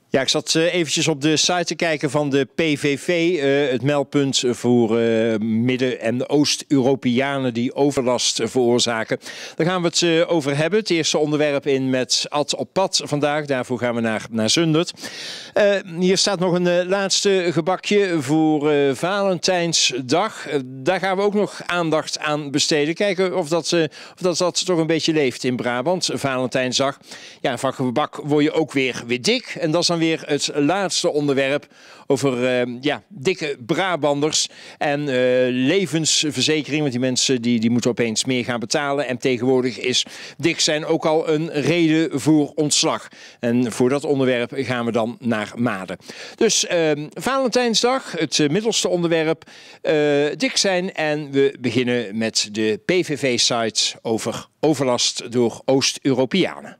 Ja, ik zat eventjes op de site te kijken van de PVV, het meldpunt voor Midden- en Oost-Europeanen die overlast veroorzaken. Daar gaan we het over hebben. Het eerste onderwerp in met Ad op pad vandaag. Daarvoor gaan we naar Zundert. Hier staat nog een laatste gebakje voor Valentijnsdag. Daar gaan we ook nog aandacht aan besteden. Kijken of dat toch een beetje leeft in Brabant. Valentijnsdag. Ja, van gebak word je ook weer dik. En dat is dan weer het laatste onderwerp over dikke Brabanders en levensverzekering. Want die mensen die moeten opeens meer gaan betalen. En tegenwoordig is dik zijn ook al een reden voor ontslag. En voor dat onderwerp gaan we dan naar Maden. Dus Valentijnsdag, het middelste onderwerp, dik zijn. En we beginnen met de PVV-site over overlast door Oost-Europeanen.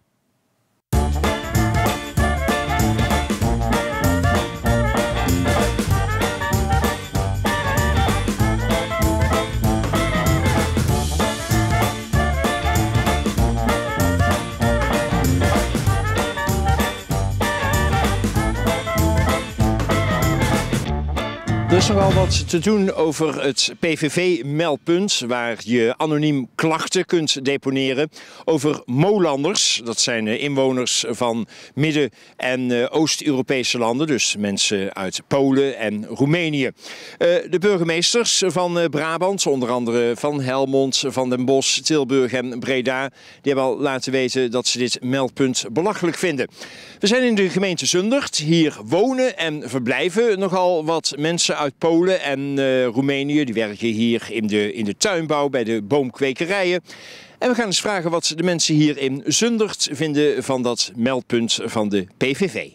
Er is nogal wat te doen over het PVV-meldpunt, waar je anoniem klachten kunt deponeren over Molanders. Dat zijn inwoners van Midden- en Oost-Europese landen, dus mensen uit Polen en Roemenië. De burgemeesters van Brabant, onder andere van Helmond, van Den Bosch, Tilburg en Breda, die hebben al laten weten dat ze dit meldpunt belachelijk vinden. We zijn in de gemeente Zundert. Hier wonen en verblijven nogal wat mensen uit Polen en Roemenië. Die werken hier in de tuinbouw bij de boomkwekerijen. En we gaan eens vragen wat de mensen hier in Zundert vinden van dat meldpunt van de PVV.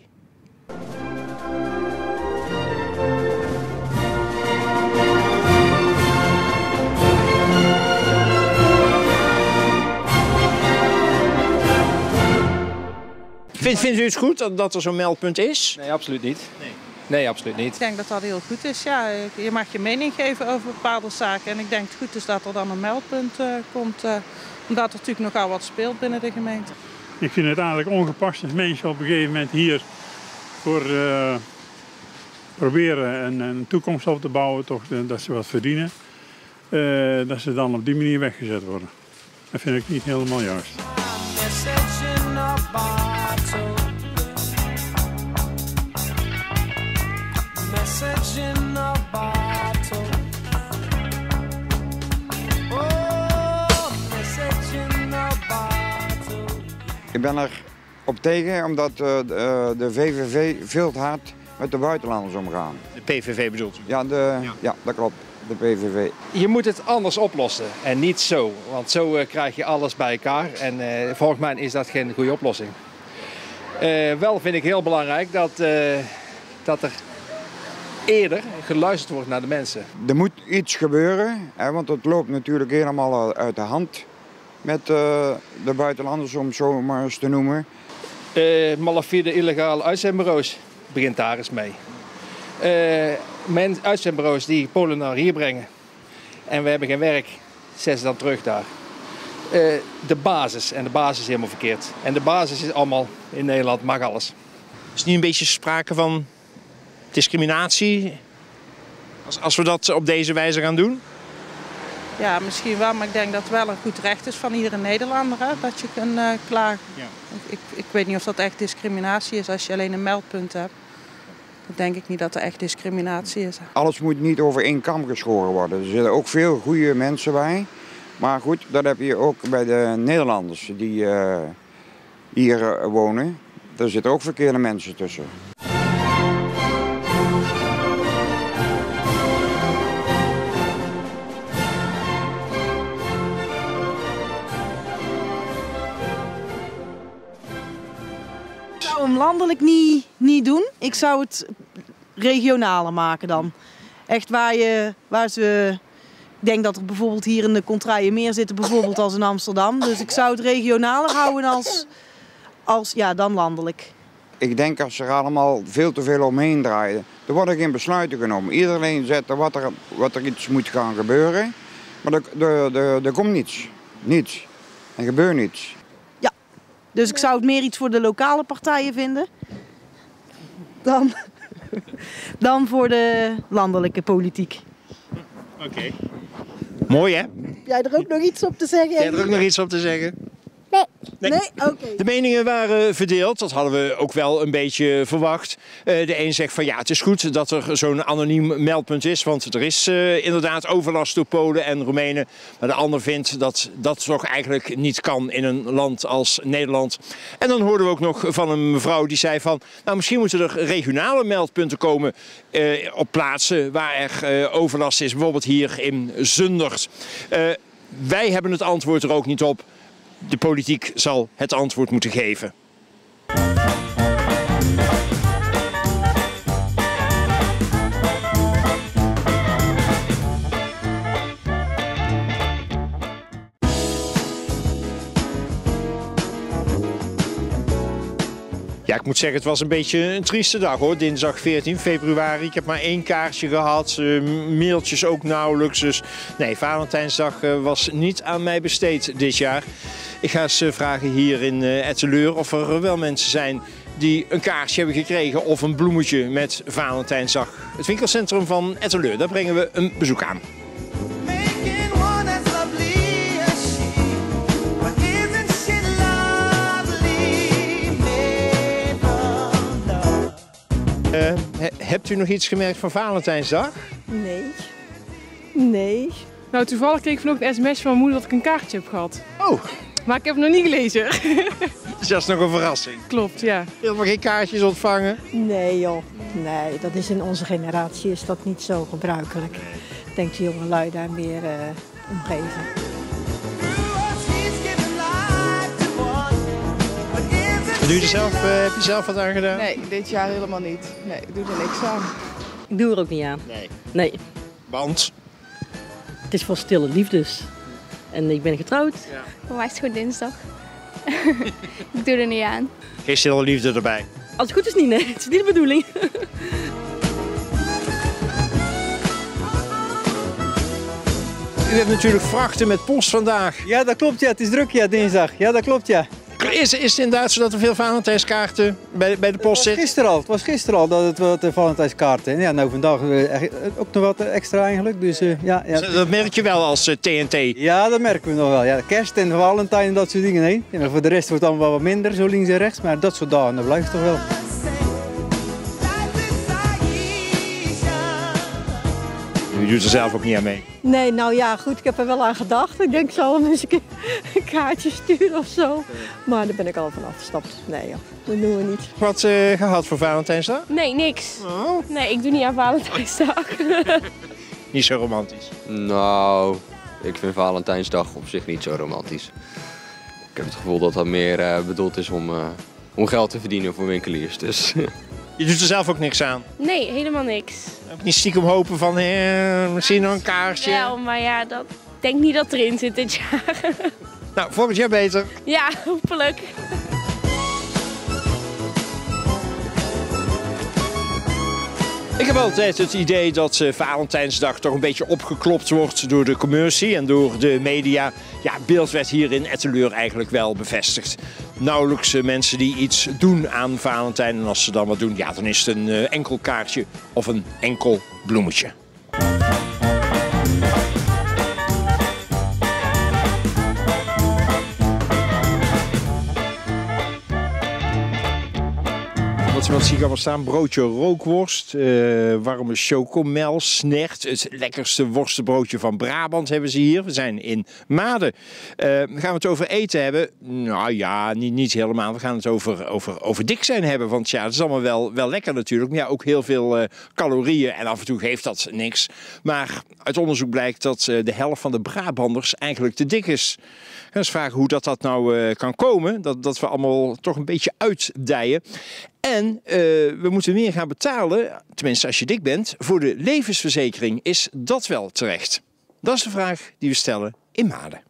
Vindt u het goed dat er zo'n meldpunt is? Nee, absoluut niet. Nee, absoluut niet. Ik denk dat dat heel goed is. Ja, je mag je mening geven over bepaalde zaken. En ik denk het goed is dat er dan een meldpunt komt. Omdat er natuurlijk nogal wat speelt binnen de gemeente. Ik vind het eigenlijk ongepast als mensen op een gegeven moment hier voor proberen een toekomst op te bouwen, toch, dat ze wat verdienen. Dat ze dan op die manier weggezet worden. Dat vind ik niet helemaal juist. Ik ben er op tegen omdat de VVV veel te hard met de buitenlanders omgaan. De PVV bedoelt u? Ja, dat klopt. De PVV. Je moet het anders oplossen en niet zo. Want zo krijg je alles bij elkaar. En volgens mij is dat geen goede oplossing. Wel vind ik heel belangrijk dat er eerder geluisterd wordt naar de mensen. Er moet iets gebeuren, hè, want het loopt natuurlijk helemaal uit de hand met de buitenlanders, om het zo maar eens te noemen. Malafide illegale uitzendbureaus begint daar eens mee. Uitzendbureaus die Polen naar hier brengen en we hebben geen werk, zetten ze dan terug daar. De basis, en de basis is helemaal verkeerd. En de basis is allemaal in Nederland, mag alles. Is niet een beetje sprake van discriminatie als we dat op deze wijze gaan doen? Ja, misschien wel, maar ik denk dat het wel een goed recht is van iedere Nederlander, hè, dat je kunt klagen. Ja. Ik weet niet of dat echt discriminatie is als je alleen een meldpunt hebt. Dan denk ik niet dat er echt discriminatie is. Alles moet niet over één kam geschoren worden. Er zitten ook veel goede mensen bij. Maar goed, dat heb je ook bij de Nederlanders die hier wonen. Er zitten ook verkeerde mensen tussen. Ik zou hem landelijk niet doen. Ik zou het regionaler maken dan. Echt waar ze... Ik denk dat er bijvoorbeeld hier in de Contraille meer zitten, bijvoorbeeld als in Amsterdam. Dus ik zou het regionaler houden dan landelijk. Ik denk als er allemaal veel te veel omheen draaien, er worden geen besluiten genomen. Iedereen zegt wat er iets moet gaan gebeuren, maar er komt niets. Niets. Er gebeurt niets. Ja, dus ik zou het meer iets voor de lokale partijen vinden. dan voor de landelijke politiek. Oké. Mooi, hè? Heb jij er ook nog iets op te zeggen? Jij er ook nog iets op te zeggen? Nee? Oké. De meningen waren verdeeld, dat hadden we ook wel een beetje verwacht. De een zegt van ja, het is goed dat er zo'n anoniem meldpunt is, want er is inderdaad overlast door Polen en Roemenen. Maar de ander vindt dat dat toch eigenlijk niet kan in een land als Nederland. En dan hoorden we ook nog van een mevrouw die zei van, nou misschien moeten er regionale meldpunten komen op plaatsen waar er overlast is, bijvoorbeeld hier in Zundert. Wij hebben het antwoord er ook niet op. De politiek zal het antwoord moeten geven. Ja, ik moet zeggen, het was een beetje een trieste dag hoor. Dinsdag 14 februari. Ik heb maar 1 kaartje gehad. Mailtjes ook nauwelijks. Dus nee, Valentijnsdag was niet aan mij besteed dit jaar. Ik ga eens vragen hier in Etteleur of er wel mensen zijn die een kaartje hebben gekregen of een bloemetje met Valentijnsdag. Het winkelcentrum van Etteleur, daar brengen we een bezoek aan. Hebt u nog iets gemerkt van Valentijnsdag? Nee. Nou, toevallig kreeg ik vanochtend een sms van mijn moeder dat ik een kaartje heb gehad. Oh, Maar ik heb het nog niet gelezen. dus dat is nog een verrassing. Klopt, ja. Helemaal geen kaartjes ontvangen? Nee joh, nee, dat is in onze generatie is dat niet zo gebruikelijk. Ik denk de jonge lui daar meer omgeven. Heb je zelf wat aan gedaan? Nee, dit jaar helemaal niet. Nee, ik doe er niks aan. Ik doe er ook niet aan. Nee. Want? Het is voor stille liefdes. En ik ben getrouwd. Ja. Voor mij is het gewoon dinsdag. Ik doe er niet aan. Geen stille liefde erbij? Als het goed is niet, nee. Het is niet de bedoeling. U hebt natuurlijk vrachten met post vandaag. Ja, dat klopt. Ja. Het is druk, ja, dinsdag. Ja, dat klopt, ja. Is het inderdaad zo dat er veel Valentijnskaarten bij de post zitten? Het was gisteren al dat het wat Valentijnskaarten. Ja, nou vandaag ook nog wat extra eigenlijk. Dus, ja. Dat merk je wel als TNT? Ja, dat merken we nog wel. Ja, kerst en Valentijn en dat soort dingen. Nee. Ja, maar voor de rest wordt het allemaal wat minder, zo links en rechts. Maar dat soort dagen, dat blijft toch wel. U doet er zelf ook niet aan mee? Nee, nou ja, goed, ik heb er wel aan gedacht. Ik denk, ik zal hem eens een kaartje sturen of zo. Maar daar ben ik al van afgestapt. Nee joh, dat doen we niet. Wat gehad voor Valentijnsdag? Nee, niks. Oh. Nee, ik doe niet aan Valentijnsdag. Niet zo romantisch? Nou, ik vind Valentijnsdag op zich niet zo romantisch. Ik heb het gevoel dat dat meer bedoeld is om geld te verdienen voor winkeliers. Dus. Je doet er zelf ook niks aan? Nee, helemaal niks. Ook niet stiekem hopen van misschien nog een kaartje? Wel, maar ja, ik denk niet dat erin zit dit jaar. Nou, volgend jaar beter. Ja, hopelijk. Ik heb altijd het idee dat Valentijnsdag toch een beetje opgeklopt wordt door de commercie en door de media. Ja, het beeld werd hier in Etteleur eigenlijk wel bevestigd. Nauwelijks mensen die iets doen aan Valentijn. En als ze dan wat doen, ja, dan is het een enkel kaartje of een enkel bloemetje. Wat zie ik allemaal staan? Broodje rookworst, warme chocomel, snert. Het lekkerste worstenbroodje van Brabant hebben ze hier. We zijn in Maden. Gaan we het over eten hebben? Nou ja, niet helemaal. We gaan het over dik zijn hebben. Want ja, het is allemaal wel lekker natuurlijk. Maar ja, ook heel veel calorieën. En af en toe geeft dat niks. Maar uit onderzoek blijkt dat de helft van de Brabanders eigenlijk te dik is. En eens vragen hoe dat nou kan komen. Dat we allemaal toch een beetje uitdijen. En we moeten meer gaan betalen, tenminste als je dik bent, voor de levensverzekering. Is dat wel terecht? Dat is de vraag die we stellen in Maden.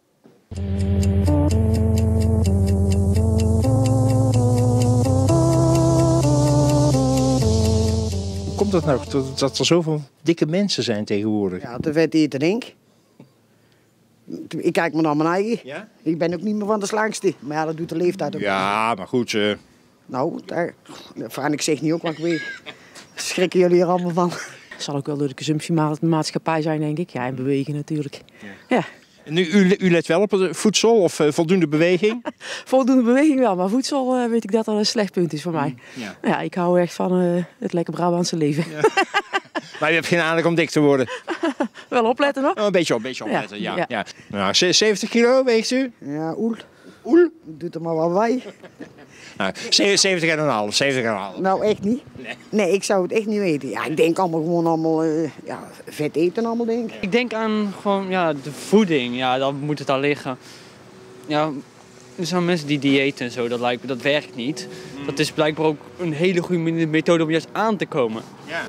Hoe komt dat nou dat er zoveel dikke mensen zijn tegenwoordig? Ja, te vet eten denk ik. Ik kijk maar naar mijn eigen. Ja? Ik ben ook niet meer van de slangste. Maar ja, dat doet de leeftijd ook. Ja, maar goed. Nou, daar vraag ik zich niet ook wat ik weet. Schrikken jullie er allemaal van? Het zal ook wel door de consumptiemaatschappij zijn, denk ik. Ja, en bewegen natuurlijk. Ja. En nu, u let wel op het voedsel of voldoende beweging? Voldoende beweging wel, maar voedsel weet ik dat dat een slecht punt is voor mij. Ja. Ja, ik hou echt van het lekker Brabantse leven. Ja. Maar u hebt geen aandacht om dik te worden? Wel opletten nog? Oh, een beetje opletten, ja. Nou, 70 kilo weegt u? Ja, oel. Oel? Doet er maar wat bij. Nou, 70,5. Nou, echt niet. Nee, ik zou het echt niet weten. Ja, ik denk allemaal vet eten allemaal, denk ik. Ik denk aan gewoon, de voeding. Ja, dan moet het al liggen. Ja, er zijn mensen die diëten en zo, dat werkt niet. Dat is blijkbaar ook een hele goede methode om juist aan te komen. Ja.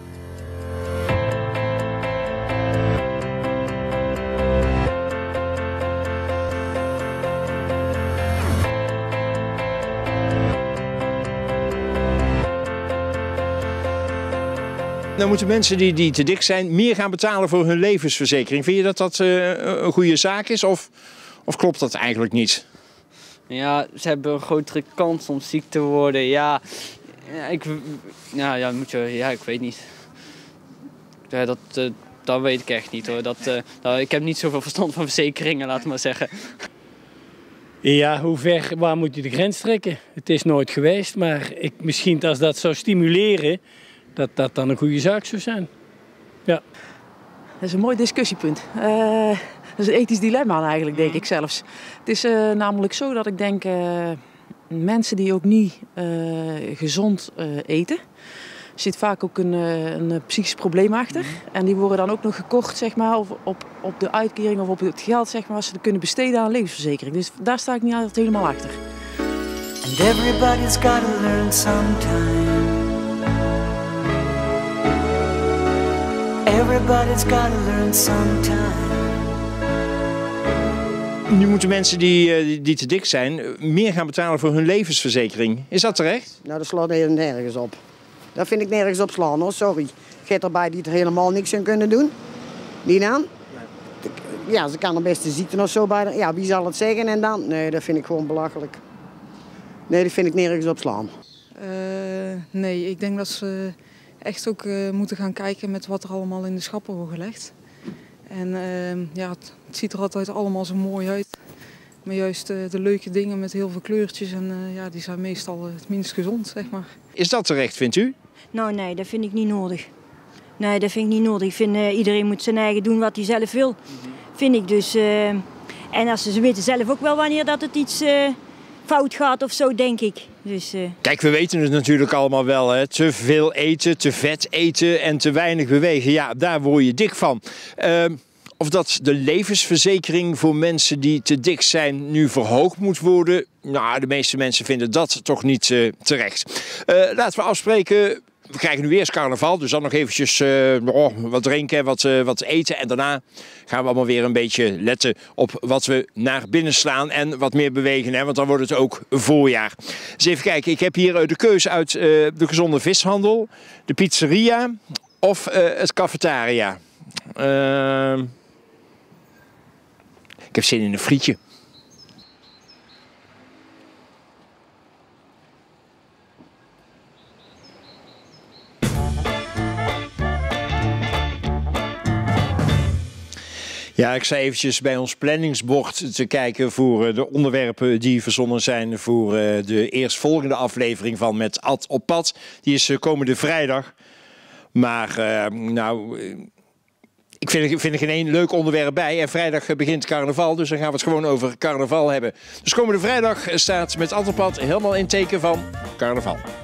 Dan moeten mensen die te dik zijn meer gaan betalen voor hun levensverzekering. Vind je dat dat een goede zaak is of klopt dat eigenlijk niet? Ja, ze hebben een grotere kans om ziek te worden. Ik weet niet. Ja, dat weet ik echt niet hoor. Ik heb niet zoveel verstand van verzekeringen, laat maar zeggen. Ja, waar moet je de grens trekken? Het is nooit geweest, maar misschien als dat zou stimuleren, dat dan een goede zaak zou zijn. Ja. Dat is een mooi discussiepunt. Dat is een ethisch dilemma eigenlijk, denk ik zelfs. Het is namelijk zo dat ik denk, mensen die ook niet gezond eten, zit vaak ook een psychisch probleem achter. En die worden dan ook nog gekort, zeg maar, op de uitkering of op het geld, zeg maar, wat ze kunnen besteden aan een levensverzekering. Dus daar sta ik niet altijd helemaal achter. And everybody's gotta learn sometime. Everybody's gotta learn sometime. Nu moeten mensen die te dik zijn meer gaan betalen voor hun levensverzekering. Is dat terecht? Nou, dat slaat nergens op. Dat vind ik nergens op slaan, hoor. Sorry. Gaat erbij die er helemaal niks aan kunnen doen? Die aan? Ja, ze kan er best een ziekte of zo bij. Ja, wie zal het zeggen en dan? Nee, dat vind ik gewoon belachelijk. Nee, dat vind ik nergens op slaan. Nee, ik denk dat ze echt ook moeten gaan kijken met wat er allemaal in de schappen wordt gelegd. En het ziet er altijd allemaal zo mooi uit. Maar juist de leuke dingen met heel veel kleurtjes, en die zijn meestal het minst gezond, zeg maar. Is dat terecht, vindt u? Nou nee, dat vind ik niet nodig. Nee, dat vind ik niet nodig. Ik vind iedereen moet zijn eigen doen wat hij zelf wil. Vind ik dus. En als ze weten zelf ook wel wanneer dat het iets fout gaat of zo, denk ik. Dus, Kijk, we weten het natuurlijk allemaal wel. Hè? Te veel eten, te vet eten en te weinig bewegen. Ja, daar word je dik van. Of dat de levensverzekering voor mensen die te dik zijn nu verhoogd moet worden. Nou, de meeste mensen vinden dat toch niet terecht. Laten we afspreken. We krijgen nu eerst carnaval, dus dan nog eventjes wat drinken, wat eten. En daarna gaan we allemaal weer een beetje letten op wat we naar binnen slaan en wat meer bewegen. Hè? Want dan wordt het ook voorjaar. Dus even kijken, ik heb hier de keuze uit de gezonde vishandel, de pizzeria of het cafetaria. Ik heb zin in een frietje. Ja, ik sta eventjes bij ons planningsbord te kijken voor de onderwerpen die verzonnen zijn voor de eerstvolgende aflevering van Met Ad op Pad. Die is komende vrijdag. Maar ik vind er geen één leuk onderwerp bij. En vrijdag begint carnaval, dus dan gaan we het gewoon over carnaval hebben. Dus komende vrijdag staat Met Ad op Pad helemaal in teken van carnaval.